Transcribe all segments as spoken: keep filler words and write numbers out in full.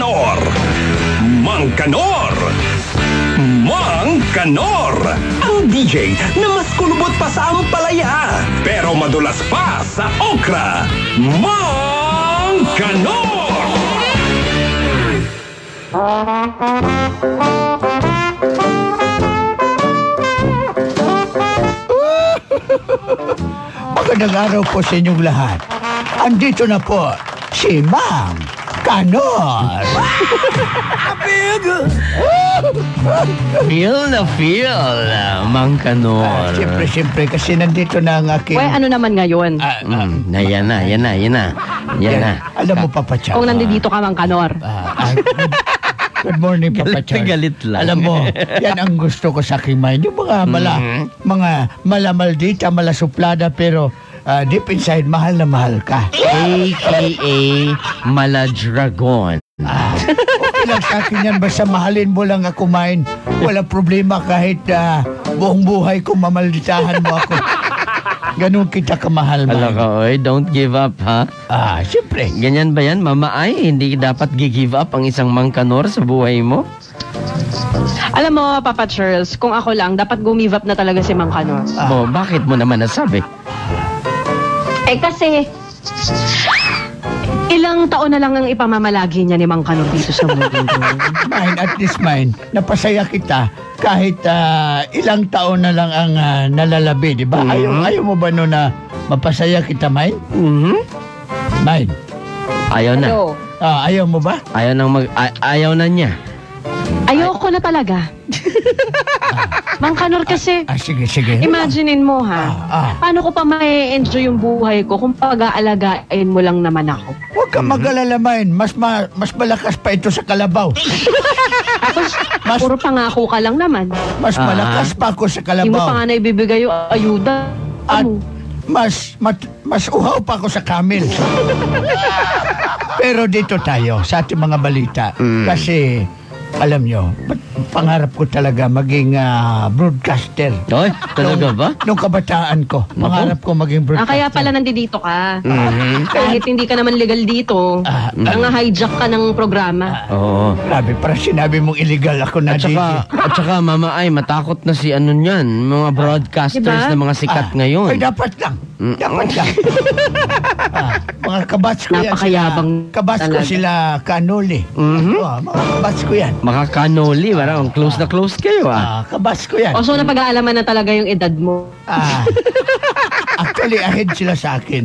Kanor. Mang Kanor. Mang Kanor. Ang D J na mas kulubot pa sa ampalaya, pero madulas pa sa okra. Mang Kanor. Magandang araw po sa inyong lahat. Andito na po si Mang Kanor. Feel na feel, uh, Mang Kanor. Ah, siyempre, siyempre, kasi nandito na ang aking... Well, ano naman ngayon? Ah, ah, Mm, na, yan na, yan na, yan na. Yan na. Alam mo, Papa Chow. Kung nandito ka, Mang Kanor. Ah, ah, good, good morning, Papa Galit Chow. na galit lang. Alam mo, yan ang gusto ko sa aking mind. Yung mga mala, mga malamaldita, malasuplada, pero ah, deep inside, mahal na mahal ka. A K A Maladragon. Ah, okay lang sa akin yan. Basta mahalin mo lang ako, mine. Walang problema kahit ah, buong buhay ko mamalditahan mo ako. Ganun kita kamahal, Ala mine. ka, oy, don't give up, ha? Ah, siyempre. Ganyan ba yan, Mama Ay? Hindi dapat gi-give up ang isang Mang Kanor sa buhay mo? Alam mo, Papa Charles, kung ako lang, dapat gumive up na talaga si Mang Kanor. Ah. Oh, bakit mo naman nasabi? Eh kasi, ilang taon na lang ang ipamamalagi niya ni Mang Kanor dito sa mundo. Mine, at least mine, napasaya kita kahit ah, ilang taon na lang ang ah, nalalabi, di ba? Mhm. Ayaw, ayaw mo ba no na mapasaya kita, mine? Mhm. Mine, Ayaw na. Ano? ah, ayaw mo ba? Ayaw na mag... ay- ayaw na niya. Ayoko na talaga. Mang Kanor kasi, Ah, sige, sige. imaginein mo ha, Ah, ah. paano ko pa ma-enjoy yung buhay ko kung pag-aalagain mo lang naman ako? Huwag ka mag-alala, mine. Mas, ma- mas malakas pa ito sa kalabaw. Tapos, Mas- puro pangako ka lang naman. Mas Ah. malakas pa ako sa Hindi mo pa kalabaw. nga naibibigay yung ayuda. At Ano? mas, mat, mas uhaw pa ako sa camel. Pero dito tayo sa ating mga balita. Mm. Kasi, alam nyo, ba't pangarap ko talaga maging ah, broadcaster. Oy, talaga ba? Nung kabataan ko, pangarap ko maging Ah, broadcaster. kaya pala nandito ka. Mhm. Kahit hindi ka naman legal dito, Ah, nang-hijack ka ng programa. Oo. Grabe, para sinabi mong illegal ako na At saka, at saka, Mama Ay, matakot na si ano niyan, mga broadcasters Diba? na mga sikat Ah, ngayon. Ay, dapat lang. Mm. Dapat lang. ah, mga kabats ko yan. Napakayabang sila, kabats ko talaga. sila kanoli. Mhm. Ah, mga kabats ko yan. Mga kanoli, parang close na close kayo Ah, ah. kabats ko yan. O so, napag-aalaman na talaga yung edad mo. Ah, actually, ahead sila sa akin.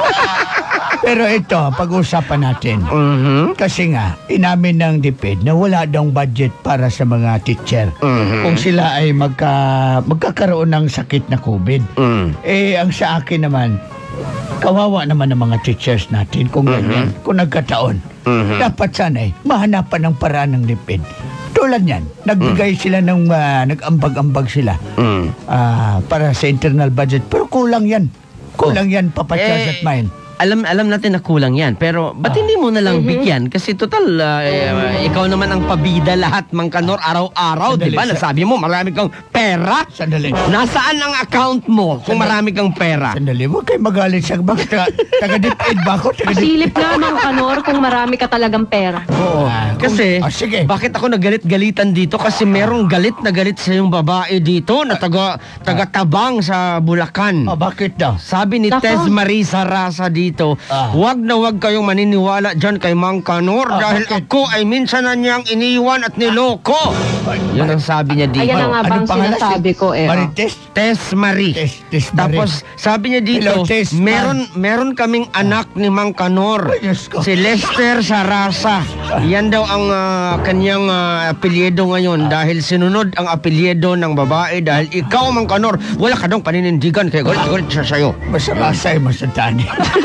Pero ito, pag-usapan natin. Mhm. Kasi nga, inamin ng DepEd na wala daw budget para sa mga teacher. Mhm. Kung sila ay magka, magkakaroon ng sakit na COVID. Mm. Eh, ang sa akin naman, kawawa naman ng mga teachers natin kung ganyan, kung nagkataon. Mhm. Dapat sana'y mahanapan ng paraan ng DepEd. Tulad yan, nagbigay sila ng, ah, nag-ambag-ambag sila Mm. ah, para sa internal budget. Pero kulang yan. Kulang yan, Papa Charles Eh, at mine. Alam alam natin na kulang yan, pero ba't hindi mo na lang bigyan? Kasi total, ah, eh, ikaw naman ang pabida lahat, Mang Kanor, araw-araw, Sandali, di ba? sa- Nasabi mo, marami kang pera. Sandali. Nasaan ang account mo kung marami kang pera? Sandali, huwag kayo magalit sa... Bakit taga, taga-DepEd ba ako? Taga-DepEd. Silip nga, Mang Kanor, kung marami ka talagang pera. Oo. Ah, kung- Kasi, ah, sige. bakit ako nagalit-galitan dito? Kasi merong galit na galit sa yung babae dito na taga, taga-tabang sa Bulacan. Oh, bakit daw? Sabi ni Nako. Tez Marisa Rasa dito, Ah. wag na wag kayong maniniwala dyan kay Mang Kanor Ah, dahil bakit? ako ay minsan na niyang iniwan at niloko. Yun ang sabi niya dito. Ayan na nga ba ang Anong pangalan? sinasabi ko eh. Marites? Tez Marie. Tess, Tess Marie. Tapos sabi niya dito, Hello, Tess, ma'am. meron meron kaming anak ni Mang Kanor. Ay, Diyos ko. Si Lester Sarasa. Yan daw ang ah, kanyang ah, apelyido ngayon dahil sinunod ang apelyido ng babae dahil ikaw, Mang Kanor, wala ka daw paninindigan kaya galit-galit siya sa'yo. Masarasay mo sa tani.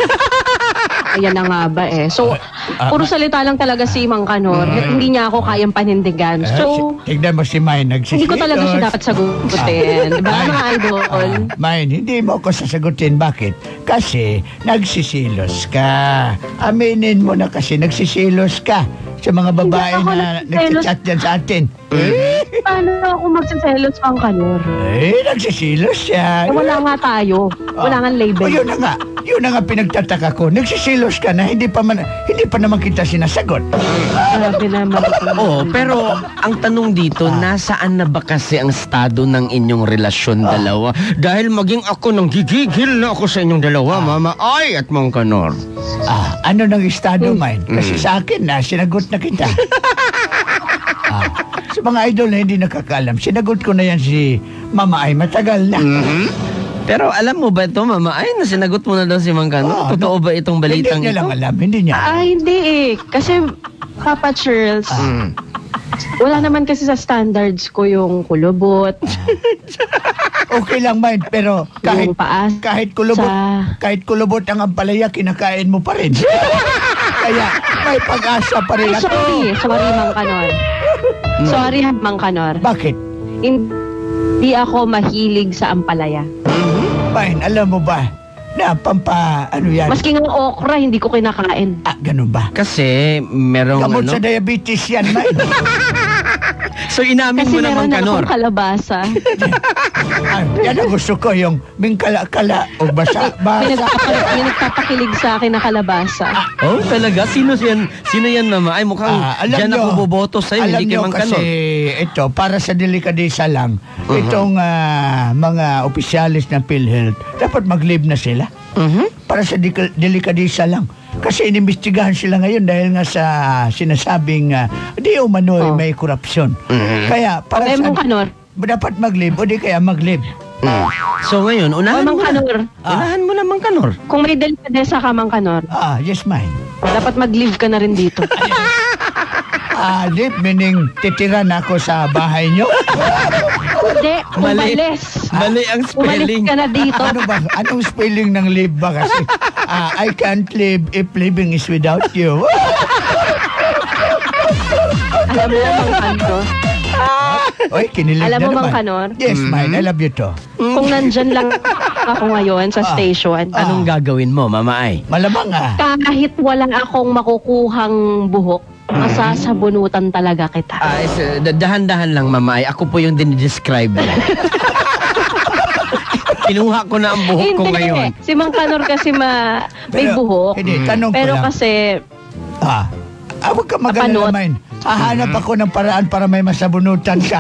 Ayan na nga ba eh. So, Ah, puro salita lang talaga si Mang Kanor. Hindi niya ako kayang panindigan. So, Eh, tignan mo si Mine, nagsisilos. hindi ko talaga siya dapat sagutin. Diba, mga idol? Ah, Mine, hindi mo ko sasagutin. Bakit? Kasi nagsisilos ka. Aminin mo na kasi nagsisilos ka sa mga babae ako na nagsiselos. nagchat dyan sa atin. Eh, Paano ako magsiselos, Mang Kanor? eh nagsisilos siya. Eh, wala nga tayo. Wala nga O label. yun na nga. Yun na nga pinagtataka ko. Nagsisilos ka na hindi pa man, hindi pa naman kita sinasagot. Grabe naman. Oo, pero ang tanong dito, nasaan na ba kasi ang estado ng inyong relasyon dalawa? Dahil maging ako nang gigigil na ako sa inyong dalawa, Mama Ay at Mang Kanor. Ah, ano nang estado, mine? Kasi sa akin na, sinagot na kita. ah, sa mga idol na hindi nakakaalam, sinagot ko na yan si Mama Ay matagal na. Pero alam mo ba ito, Mama Ay, na sinagot mo na daw si Mang Kanor? Ah, Totoo no. ba itong balitang Hindi niya ito? lang alam, hindi niya alam. Ah, hindi eh. Kasi, Papa Charles, Mm. wala naman kasi sa standards ko yung kulubot. Okay lang, mine, pero kahit Yung paas kahit kulubot, sa- kahit kulubot ang ampalaya, kinakain mo pa rin. Kaya may pag-asa pa rin Ay, ako. sorry. Sorry, Mang Kanor. Sorry, Mang Kanor. Bakit? Hindi ako mahilig sa ampalaya. Mine, alam mo ba na pampa, ano yan? Maski nga okra, hindi ko kinakain. Ah, ganun ba? Kasi merong Gamot ano? sa diabetes yan, mine. So inamin Kasi mo na, Mang meron Kanor. akong kalabasa. ah, yan ang gusto ko, yung mingkala-kala o basa. May, basa. nagpapa- may nagpapakilig sa akin na kalabasa. Oh, talaga? Sino yan? Sino yan, Mama? Ay, mukhang Ah, alam dyan nyo, ako boboto sa'yo, alam hindi kay nyo Mang kasi Kanor. ito, para sa delikadesa lang, itong ah, mga opisyalis ng PhilHealth, dapat mag-leave na sila. Mhm. Para sa di- delikadesa lang. Kasi inimbestigahan sila ngayon dahil nga sa sinasabing ah, di umano'y Oh. may korupsyon. Kaya para Okay, sa... Mang Kanor. Dapat mag-leave o di kaya mag-leave. So ngayon, unahan Oh, Mang mo na. Kanor. Unahan mo na, Mang Kanor. Kung may delikadesa ka, Mang Kanor, Ah, yes, mine. dapat mag-leave ka na rin dito. Ah, leave meaning titira na ako sa bahay nyo. Hindi, Mali. umalis. Mali ang Umalis spelling. ka na dito. Ano ba? Anong spelling ng live ba kasi? Ah, I can't live if living is without you. Alam mo, Mang Kanor, Oy, kinilig Alam na mo, Mang naman. Kanor? Yes, mine. I love you to. kung nandyan lang ako ngayon sa Ah. station, Anong gagawin mo, Mama Ay? Malamang ah. kahit walang akong makukuhang buhok, masasabunutan talaga kita. Ah, is, uh, dahan-dahan lang, Mama Ay. Ako po yung dinidescribe. Kinuha ko na ang buhok ko Hindi. ngayon. Si Mang Kanor kasi ma, may Pero, buhok. Hindi, tanong ko Pero lang. kasi, Ah, ah huwag ka mag-alala, Kapanot. mine. Hahanap ako ng paraan para may masabunutan ka.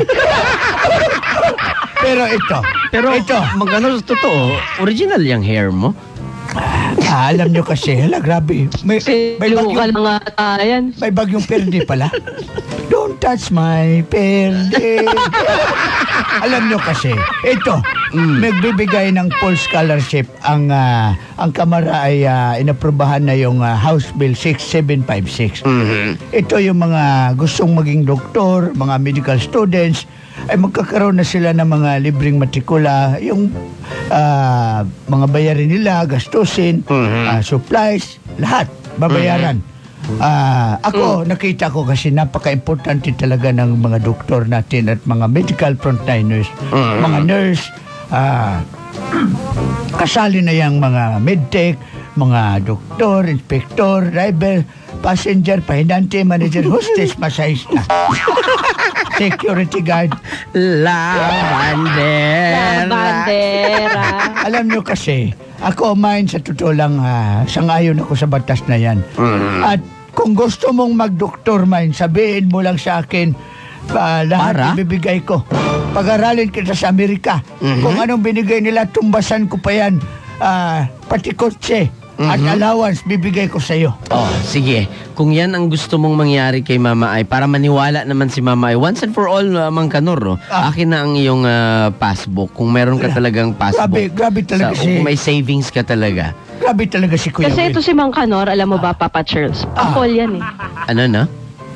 Pero ito, Pero, ito, magano, totoo, original yung hair mo. ah, alam nyo kasi, hala, grabe. May, may, piluka bagyong, lang ata yan. may bagyong perde pala. Don't touch my perde. Alam nyo kasi, ito, magbibigay ng full scholarship ang ah, ang Kamara ay ah, inaprubahan na yung ah, House Bill six seven five six. Ito yung mga gustong maging doktor, mga medical students, ay magkakaroon na sila ng mga libreng matrikula, yung ah, mga bayarin nila, gastusin, ah, supplies, lahat babayaran. Ah, ako, nakita ko kasi napaka-importante talaga ng mga doktor natin at mga medical frontliners, mga nurse, ah, kasali na yung mga medtech, mga doktor, inspektor, driver, passenger, pahinante, manager, hostess, masahista, security guard. La bandera. La bandera. Alam nyo kasi, ako mine sa totoo lang, ah, sangayon ako sa batas na yan. At kung gusto mong magdoktor mine, sabihin mo lang sa akin, ah, lahat Para? ibibigay ko. Pag-aralin kita sa Amerika. Kung anong binigay nila, tumbasan ko pa yan. Ah, pati kotse at allowance, bibigay ko sa'yo. Oh, sige. Kung yan ang gusto mong mangyari kay Mama Ay, para maniwala naman si Mama Ay, once and for all, uh, Mang Kanor, no? Ah. Akin na ang iyong ah, passbook. Kung meron ka talagang passbook. Grabe, grabe talaga Sa- si- Kung may savings ka talaga. Grabe talaga si Kuya Kasi Will. ito si Mang Kanor, alam mo ba, Papa Charles? Papol yan eh. Ano na?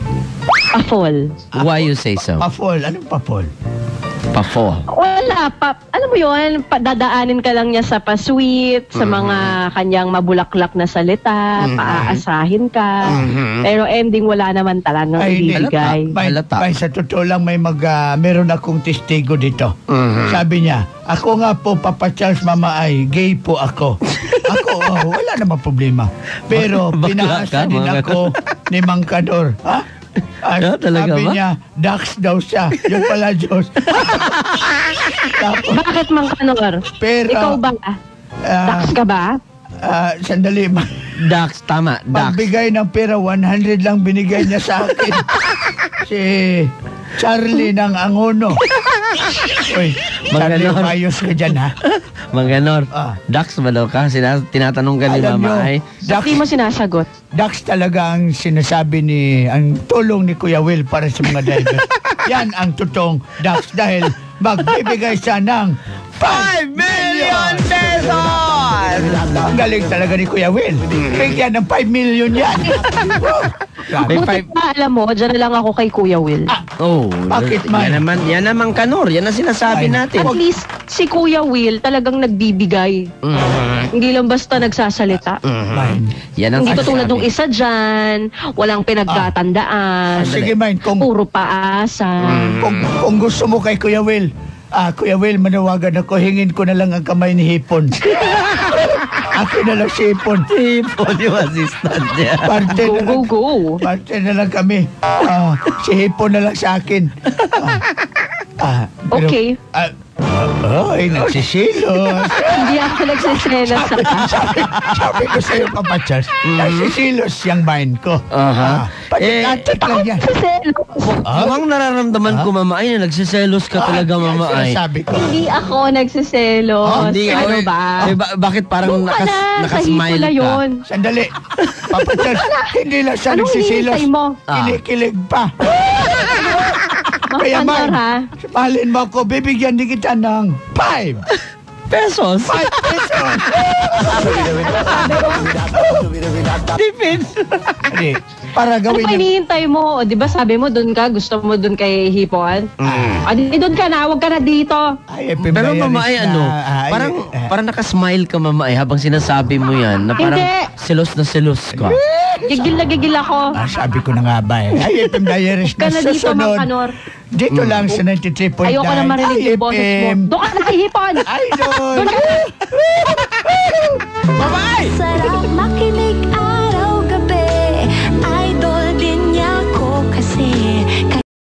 Papol. Why you say so? Papol, anong papol? Pa-fall. Wala pa. Alam mo yun, pa- dadaanin ka lang niya sa pa-sweet, sa mga kanyang mabulaklak na salita, paaasahin ka. Pero ending wala naman talagang Ay, hindi. ibibigay. May, Halata. may sa totoo lang may mag, ah, meron akong testigo dito. Sabi niya, ako nga po, Papa Charles, Mama Ay, gay po ako. Ako, oh, wala namang problema. Pero Bakla pinaasa ka, din mga- ako ni Mang Kanor. Ha? Ah, Ah, talaga sabi ba? niya, Dax daw siya. Yung pala, Diyos. Tapos, Bakit Mang Kanor? pero, Ikaw ba? ah, Dax ka ba? ah, sandali, Ma- Dax, tama. Dax. Pagbigay ng pera, one hundred lang binigay niya sa akin. Si Charlie ng Angono. Uy, Charlie, Manganor. mayos ka dyan, ha? Manganor. Ah. Dax ba daw ka? Sina- tinatanong ka ni Alam Mama nyo, ay. Dax, Hindi mo sinasagot. Dax talaga ang sinasabi ni, ang tulong ni Kuya Will para sa mga driver. Yan ang totoong Dax dahil magbibigay siya ng five million pesos! Ang galing talaga ni Kuya Will. Bigyan ng five million yan. Woo! May Buti five- pa, alam mo, dyan na lang ako kay Kuya Will. Oh, Bakit, yan man? naman, yan naman Kanor. Yan ang sinasabi Ay, natin. At least, si Kuya Will talagang nagbibigay. Mhm. Hindi lang basta nagsasalita. Mine. Yan ang Hindi sinasabi. katulad ng isa dyan, walang pinagkatandaan, Ah, sige, Mine, kung, puro paasa. kung, kung gusto mo kay Kuya Will, ah, Kuya Will, manawagan ako, hingin ko na lang ang kamay ni Hipon. Akin na lang si Hipon. Hipon yung assistant niya. Parte Go, na go, lang, go. parte na lang kami. Ah, si Hipon na lang sa akin. Ah, ah, pero- Okay. Ah, oh, ay, nagsisilos. Hindi ako nagsiselos sa sabi, sabi ko sa'yo, Papachas, nagsisilos yung mind ko. Aha. Ah, Pagkakatat lang yan. Nagsiselos. Ah? Mukhang nararamdaman ko, Mama Ay, na nagsiselos ka talaga, Ah, Mama yan Ay. sinasabi ko. Hindi ako nagsiselos. Oh, Hindi, ano ay, ba? eh, ba- bakit parang Doon ka nakas, na, sa nakasmile hipula ka? yun. Sandali. Papachas, hindi lang siya Anong nagsisilos. hinihintay mo? Ah. Kinikilig pa. Kaya, Makanor, Mike, ha? mahalin mo ako, bibigyan din kita ng five. Pesos? Five pesos. Tipid. Hindi, para Ano gawin pa yung... hinihintay mo? O, di ba sabi mo doon ka, gusto mo doon kay Hipon? Ah, di doon ka na, huwag ka na dito. Ay, Pero Mama Ay, na- ano, ay, parang, eh, parang nakasmile ka, Mama Ay, habang sinasabi mo yan, na parang Hindi. selos na selos ka. Gigil na gigil ako. Ah, sabi ko na nga ba eh. Ay, F M Diaries Ka na na dito, susunod. Makanor. Dito lang sa ninety-three point nine. Ayoko na marinig yung boses mo. Doon ka na kay Hipon! Idol! Doon ka na! Bye-bye! Sarap maki